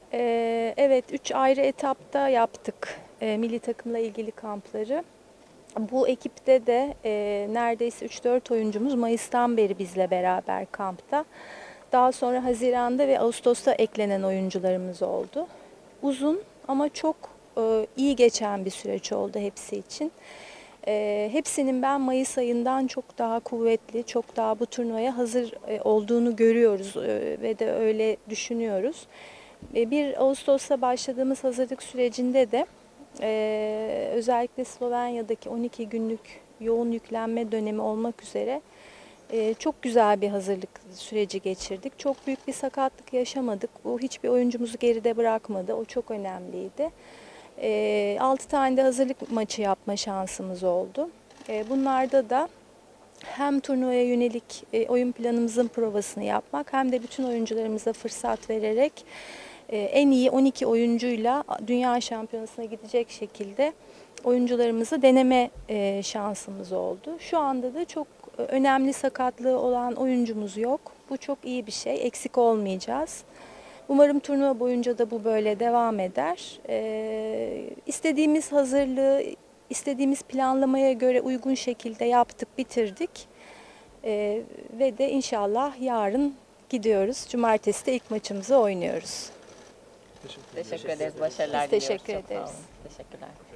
Evet, 3 ayrı etapta yaptık milli takımla ilgili kampları. Bu ekipte de neredeyse 3-4 oyuncumuz Mayıs'tan beri bizle beraber kampta. Daha sonra Haziran'da ve Ağustos'ta eklenen oyuncularımız oldu. Uzun ama çok iyi geçen bir süreç oldu hepsi için. Hepsinin ben Mayıs ayından çok daha kuvvetli, çok daha bu turnuvaya hazır olduğunu görüyoruz ve de öyle düşünüyoruz. 1 Ağustos'ta başladığımız hazırlık sürecinde de özellikle Slovenya'daki 12 günlük yoğun yüklenme dönemi olmak üzere çok güzel bir hazırlık süreci geçirdik. Çok büyük bir sakatlık yaşamadık. Bu hiçbir oyuncumuzu geride bırakmadı. O çok önemliydi. 6 tane de hazırlık maçı yapma şansımız oldu. Bunlarda da hem turnuvaya yönelik oyun planımızın provasını yapmak hem de bütün oyuncularımıza fırsat vererek en iyi 12 oyuncuyla Dünya Şampiyonası'na gidecek şekilde oyuncularımızı deneme şansımız oldu. Şu anda da çok önemli sakatlığı olan oyuncumuz yok. Bu çok iyi bir şey. Eksik olmayacağız. Umarım turnuva boyunca da bu böyle devam eder. İstediğimiz hazırlığı, istediğimiz planlamaya göre uygun şekilde yaptık, bitirdik. Ve de inşallah yarın gidiyoruz. Cumartesi de ilk maçımızı oynuyoruz. Teşekkür ederiz. Başarılar Biz diliyoruz. teşekkür Çok sağ ederiz. olun. Teşekkürler.